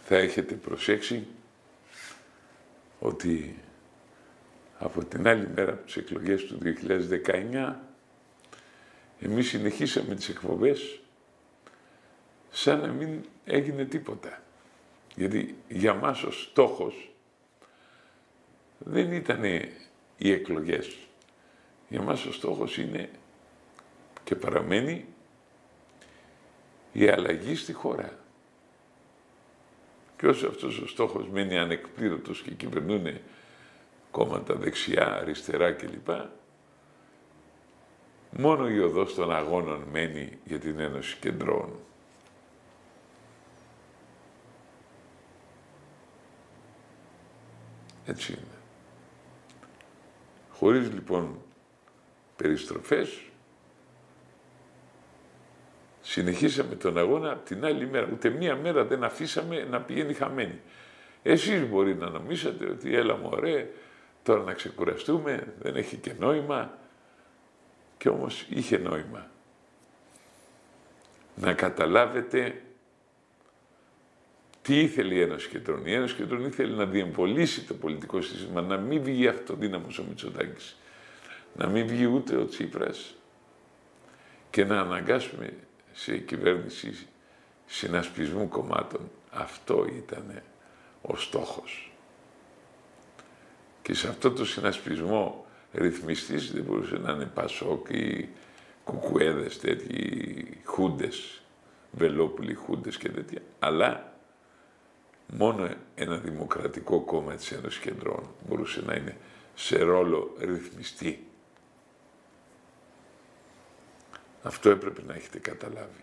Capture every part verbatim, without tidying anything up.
θα έχετε προσέξει ότι από την άλλη μέρα από τις εκλογές του δύο χιλιάδες δεκαεννιά εμείς συνεχίσαμε τις εκπομπές σαν να μην έγινε τίποτα. Γιατί για μας ο στόχος δεν ήταν οι εκλογές. Για μας ο στόχος είναι και παραμένει η αλλαγή στη χώρα. Και όσο αυτός ο στόχος μένει ανεκπλήρωτος και κυβερνούν κόμματα δεξιά, αριστερά κλπ. Μόνο η οδός των αγώνων μένει για την Ένωση Κεντρών. Έτσι είναι. Χωρίς λοιπόν περιστροφές, συνεχίσαμε τον αγώνα από την άλλη μέρα. Ούτε μία μέρα δεν αφήσαμε να πηγαίνει χαμένη. Εσείς μπορεί να νομίσατε ότι έλα μωρέ, τώρα να ξεκουραστούμε, δεν έχει και νόημα. Και όμως είχε νόημα. Να καταλάβετε τι ήθελε η Ένωση Κεντρών. Η Ένωση Κεντρών ήθελε να διεμβολήσει το πολιτικό σύστημα, να μην βγει αυτοδύναμος ο Μητσοτάκης, να μην βγει ούτε ο Τσίπρας και να αναγκάσουμε σε κυβέρνηση συνασπισμού κομμάτων. Αυτό ήταν ο στόχος. Και σε αυτό το συνασπισμό ρυθμιστής δεν μπορούσε να είναι Πασόκ ή κουκουέδες, τέτοιοι χούντες, Βελόπουλοι χούντες και τέτοια. Αλλά μόνο ένα δημοκρατικό κόμμα της Ένωσης Κεντρών μπορούσε να είναι σε ρόλο ρυθμιστή. Αυτό έπρεπε να έχετε καταλάβει.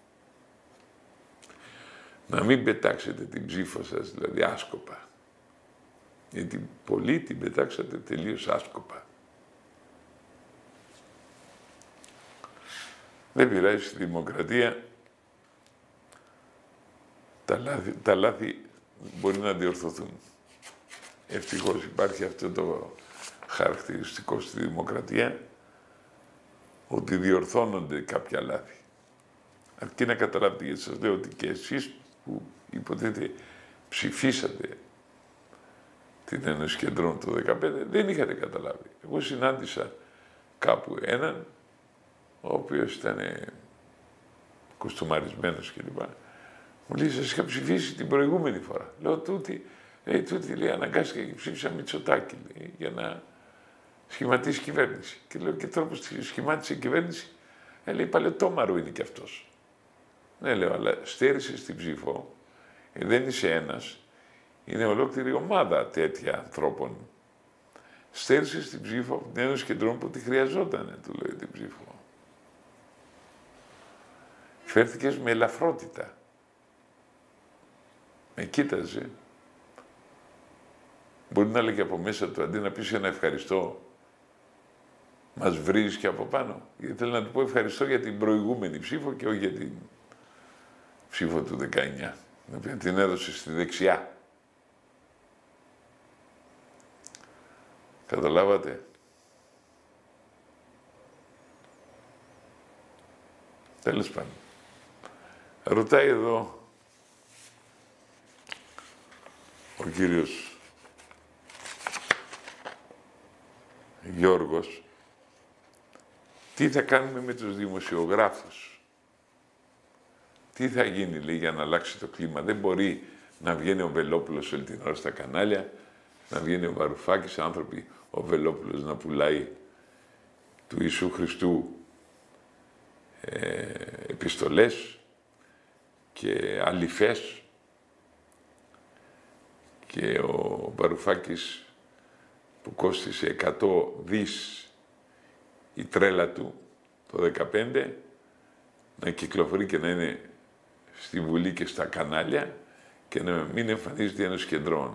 Να μην πετάξετε την ψήφο σας, δηλαδή άσκοπα. Γιατί πολλοί την πετάξατε τελείως άσκοπα. Δεν πειράζει, στη δημοκρατία τα λάθη, τα λάθη μπορεί να διορθωθούν. Ευτυχώς υπάρχει αυτό το χαρακτηριστικό στη δημοκρατία, ότι διορθώνονται κάποια λάθη. Αρκεί να καταλάβετε, γιατί σας λέω ότι και εσείς που υποτίθεται ψηφίσατε την Ένωση Κεντρών το δύο χιλιάδες δεκαπέντε, δεν είχατε καταλάβει. Εγώ συνάντησα κάπου έναν, ο οποίος ήταν κοστομαρισμένος κλπ. Μου λέει, σας είχα ψηφίσει την προηγούμενη φορά. Λέω, τούτη, λέει, τούτη, λέει, αναγκάστηκα και ψήφισα Μητσοτάκη, λέει, για να σχηματίσει κυβέρνηση. Και λέω, και τώρα που σχημάτισε κυβέρνηση, ε, λέει, παλαιοτόμαρο είναι κι αυτός. Ναι, λέω, αλλά στέρισε στην ψήφο, ε, δεν είσαι ένας, είναι ολόκληρη ομάδα τέτοια ανθρώπων. Στέρισε στην ψήφο από την Ένωση Κεντρών που τη χρειαζόταν, του λέει, την ψήφο. Φέρθηκες με ελαφρότητα. Με κοίταζε. Μπορεί να λέγει από μέσα του, αντί να πεις ένα ευχαριστώ, μας βρίζεις και από πάνω. Γιατί θέλω να του πω ευχαριστώ για την προηγούμενη ψήφο και όχι για την ψήφο του δεκαεννιά, την οποία την έδωσε στη δεξιά. Καταλάβατε. Τέλος πάντων. Ρωτάει εδώ ο κύριος Γιώργος, τι θα κάνουμε με τους δημοσιογράφους. Τι θα γίνει, λέει, για να αλλάξει το κλίμα. Δεν μπορεί να βγαίνει ο Βελόπουλος όλη την ώρα στα κανάλια, να βγαίνει ο Βαρουφάκης, άνθρωποι, ο Βελόπουλος να πουλάει του Ιησού Χριστού ε, επιστολές και αληθές και ο Βαρουφάκης που κόστισε εκατό δις η τρέλα του το δεκαπέντε να κυκλοφορεί και να είναι στη Βουλή και στα κανάλια και να μην εμφανίζεται ένας Κεντρών.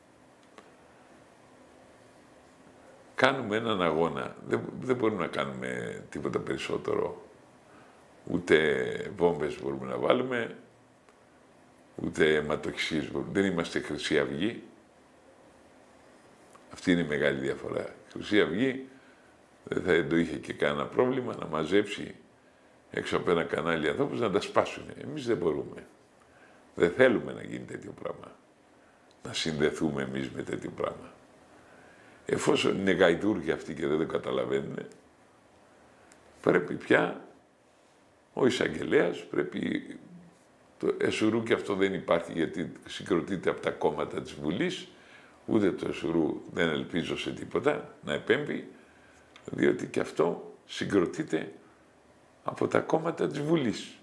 Κάνουμε έναν αγώνα. Δεν, δεν μπορούμε να κάνουμε τίποτα περισσότερο. Ούτε βόμβες μπορούμε να βάλουμε, ούτε αιματοχυσίες. Δεν είμαστε Χρυσή Αυγή. Αυτή είναι η μεγάλη διαφορά. Η Χρυσή Αυγή δεν θα το είχε και κανένα πρόβλημα να μαζέψει έξω από ένα κανάλι ανθρώπους να τα σπάσουν. Εμείς δεν μπορούμε. Δεν θέλουμε να γίνει τέτοιο πράγμα. Να συνδεθούμε εμείς με τέτοιο πράγμα. Εφόσον είναι γαϊδούρκοι αυτοί και δεν το καταλαβαίνουν, πρέπει πια ο εισαγγελέας, πρέπει το εσουρού, και αυτό δεν υπάρχει γιατί συγκροτείται από τα κόμματα της Βουλής, ούτε το εσουρού δεν ελπίζω σε τίποτα να επέμβει, διότι και αυτό συγκροτείται από τα κόμματα της Βουλής.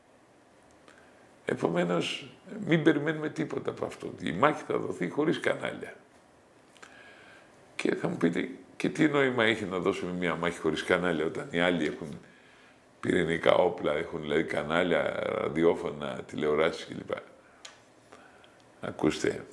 Επομένως, μην περιμένουμε τίποτα από αυτό. Η μάχη θα δοθεί χωρίς κανάλια. Και θα μου πείτε, και τι νόημα έχει να δώσουμε μια μάχη χωρίς κανάλια, όταν οι άλλοι έχουν πυρηνικά όπλα, έχουν δηλαδή κανάλια, ραδιόφωνα, τηλεοράσεις κλπ. Ακούστε,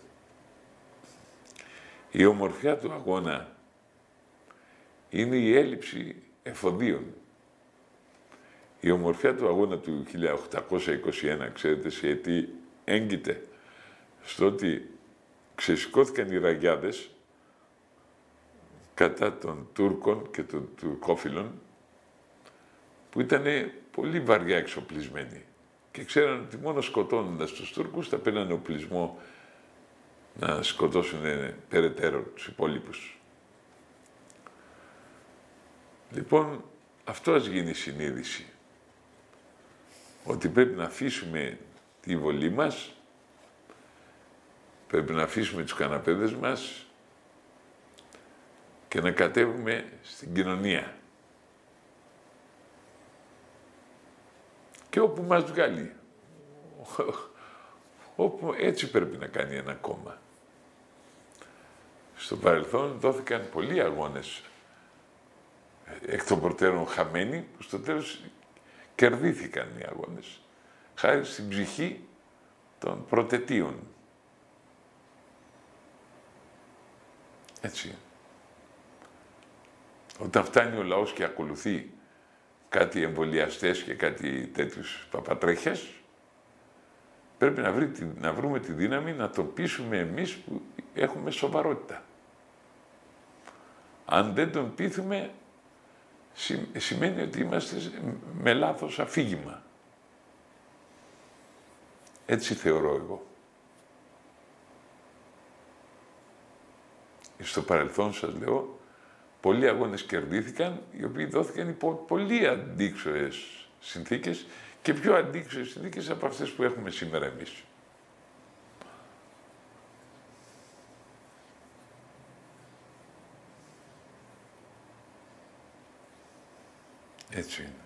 η ομορφιά του αγώνα είναι η έλλειψη εφοδίων. Η ομορφιά του αγώνα του χίλια οκτακόσια είκοσι ένα, ξέρετε σε τι έγκυται, στο ότι ξεσηκώθηκαν οι ραγιάδες κατά των Τούρκων και των τουρκόφιλων, που ήταν πολύ βαριά εξοπλισμένοι και ξέραν ότι μόνο σκοτώνοντας τους Τούρκους θα παίρνανε οπλισμό να σκοτώσουν περαιτέρω τους υπόλοιπους. Λοιπόν, αυτό ας γίνει η συνείδηση, ότι πρέπει να αφήσουμε τη βολή μας, πρέπει να αφήσουμε τους καναπέδες μας και να κατέβουμε στην κοινωνία. Και όπου μας βγάλει. Όπου έτσι πρέπει να κάνει ένα κόμμα. Στο παρελθόν δόθηκαν πολλοί αγώνες εκ των προτέρων χαμένοι, που στο τέλος κερδίθηκαν οι αγώνες, χάρη στην ψυχή των πρωτετίων. Έτσι. Όταν φτάνει ο λαός και ακολουθεί κάτι εμβολιαστές και κάτι τέτοιους παπατρέχες, πρέπει να, βρει, να βρούμε τη δύναμη να το πείσουμε εμείς που έχουμε σοβαρότητα. Αν δεν τον πείθουμε, σημαίνει ότι είμαστε με λάθος αφήγημα. Έτσι θεωρώ εγώ. Στο παρελθόν, σας λέω, πολλοί αγώνες κερδίθηκαν, οι οποίοι δόθηκαν υπό πολύ αντίξωες συνθήκες και πιο αντίξωες συνθήκες από αυτές που έχουμε σήμερα εμείς. Έτσι είναι.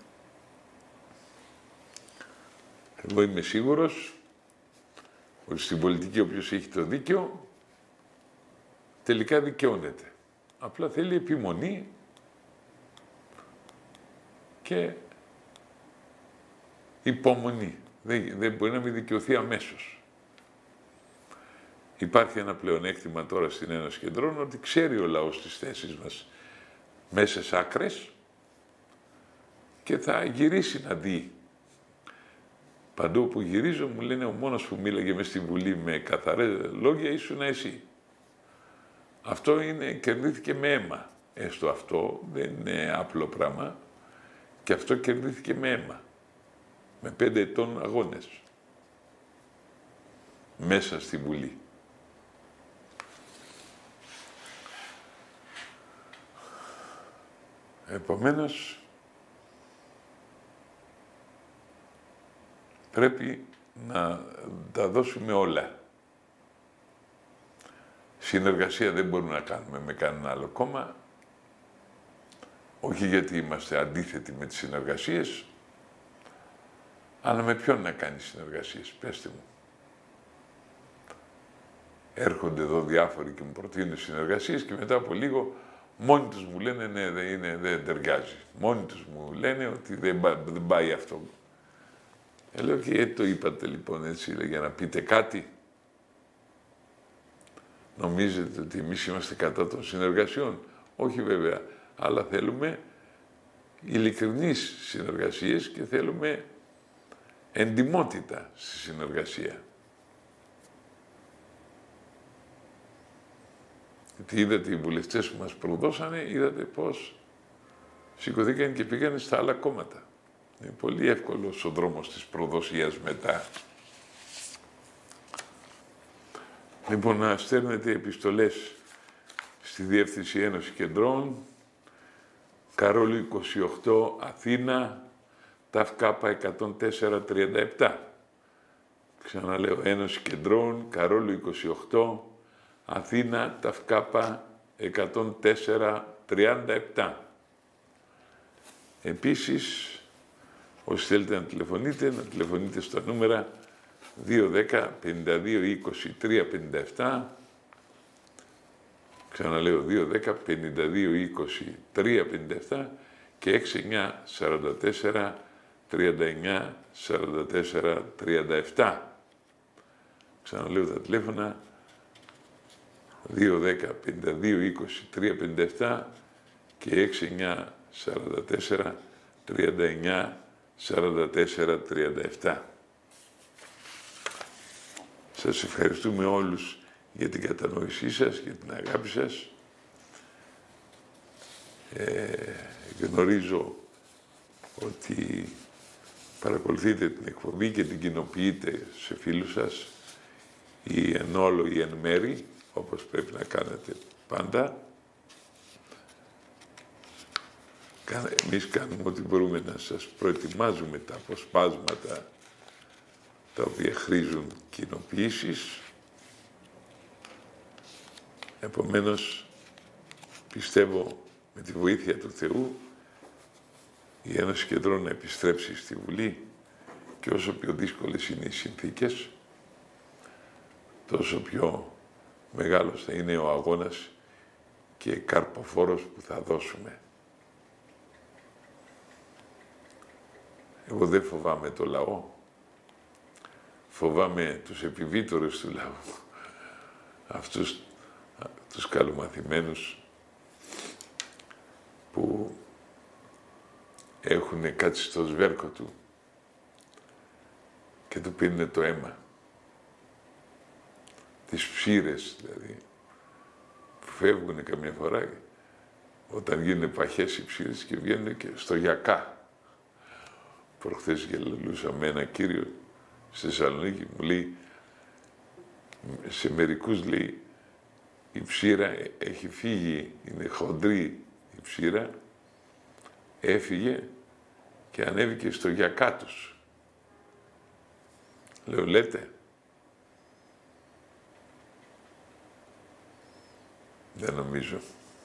Εγώ είμαι σίγουρος ότι στην πολιτική όποιος έχει το δίκαιο τελικά δικαιώνεται. Απλά θέλει επιμονή και υπομονή. Δεν, δεν μπορεί να μην δικαιωθεί αμέσως. Υπάρχει ένα πλεονέκτημα τώρα στην Ένωση Κεντρών, ότι ξέρει ο λαός τις θέσεις μας μέσα σε άκρες και θα γυρίσει να δει. Παντού που γυρίζω μου λένε ο μόνος που μίλαγε μες στη Βουλή με καθαρές λόγια ήσουν εσύ. Αυτό είναι, κερδίθηκε με αίμα. Έστω αυτό δεν είναι απλό πράγμα. Και αυτό κερδίθηκε με αίμα. Με πέντε ετών αγώνες. Μέσα στη Βουλή. Επομένως, πρέπει να τα δώσουμε όλα. Συνεργασία δεν μπορούμε να κάνουμε με κανένα άλλο κόμμα, όχι γιατί είμαστε αντίθετοι με τις συνεργασίες, αλλά με ποιον να κάνει συνεργασίες, πέστε μου. Έρχονται εδώ διάφοροι και μου προτείνουν συνεργασίες και μετά από λίγο μόνοι τους μου λένε ναι, δεν, είναι, δεν ταιριάζει. Μόνοι τους μου λένε ότι δεν, δεν πάει αυτό. Ε, λέω και γιατί το είπατε λοιπόν έτσι, για να πείτε κάτι. Νομίζετε ότι εμείς είμαστε κατά των συνεργασιών. Όχι βέβαια, αλλά θέλουμε ειλικρινείς συνεργασίες και θέλουμε εντιμότητα στη συνεργασία. Γιατί είδατε οι βουλευτές που μας προδώσανε, είδατε πώς σηκωθήκαν και πήγανε στα άλλα κόμματα. Είναι πολύ εύκολος ο δρόμος της προδοσίας μετά. Λοιπόν, να στέλνετε επιστολές στη Διεύθυνση Ένωση Κεντρών, Καρόλου είκοσι οκτώ, Αθήνα, ΤΑΦΚΑΠΑ εκατόν τέσσερα τριάντα επτά. Ξαναλέω, Ένωση Κεντρών, Καρόλου είκοσι οκτώ, Αθήνα, ΤΑΦΚΑΠΑ εκατόν τέσσερα τριάντα επτά. Επίσης, όσοι θέλετε να τηλεφωνείτε, να τηλεφωνείτε στα νούμερα δύο ένα μηδέν πενήντα δύο είκοσι τρία πενήντα επτά. Ξαναλέω, δύο ένα μηδέν πενήντα δύο είκοσι τρία πενήντα επτά και έξι εννιά σαράντα τέσσερα τριάντα εννιά σαράντα τέσσερα τριάντα επτά. Ξαναλέω τα τηλέφωνα δύο ένα μηδέν πενήντα δύο είκοσι τρία πενήντα επτά και έξι εννιά σαράντα τέσσερα τριάντα εννιά σαράντα τέσσερα τριάντα επτά. Σας ευχαριστούμε όλους για την κατανόησή σας, για την αγάπη σας. Ε, γνωρίζω ότι παρακολουθείτε την εκπομπή και την κοινοποιείτε σε φίλους σας ή εν όλο ή εν μέρη, όπως πρέπει να κάνετε πάντα. Εμείς κάνουμε ό,τι μπορούμε να σας προετοιμάζουμε τα αποσπάσματα τα οποία χρήζουν κοινοποιήσεις. Επομένως, πιστεύω με τη βοήθεια του Θεού η Ένωση Κεντρών να επιστρέψει στη Βουλή και όσο πιο δύσκολες είναι οι συνθήκες, τόσο πιο μεγάλος θα είναι ο αγώνας και καρποφόρος που θα δώσουμε. Εγώ δεν φοβάμαι το λαό, φοβάμαι τους επιβίτορες του λαού, αυτούς τους καλομαθημένους που έχουν κάτσει στο σβέρκο του και του πίνουν το αίμα. Τις ψήρες, δηλαδή, που φεύγουν καμιά φορά όταν γίνουν παχές οι ψήρες και βγαίνουν και στο γιακά. Προχθές γελούσα με ένα κύριο στη Θεσσαλονίκη, μου λέει, σε μερικούς λέει, η ψήρα έχει φύγει, είναι χοντρή η ψήρα, έφυγε και ανέβηκε στο γιακά τους. Λέω, λέτε. Δεν νομίζω.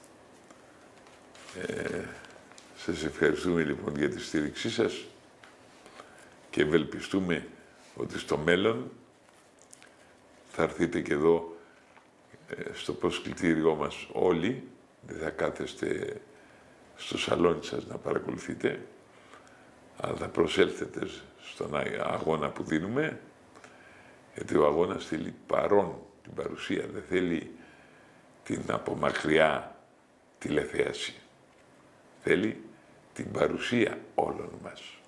Ε, σας ευχαριστούμε λοιπόν για τη στήριξή σας και ευελπιστούμε ότι στο μέλλον θα έρθετε και εδώ ε, στο προσκλητήριό μας όλοι, δεν θα κάθεστε στο σαλόνι σας να παρακολουθείτε, αλλά θα προσέλθετε στον αγώνα που δίνουμε, γιατί ο αγώνας θέλει παρόν την παρουσία, δεν θέλει την από μακριά τηλεθέαση. Θέλει την παρουσία όλων μας.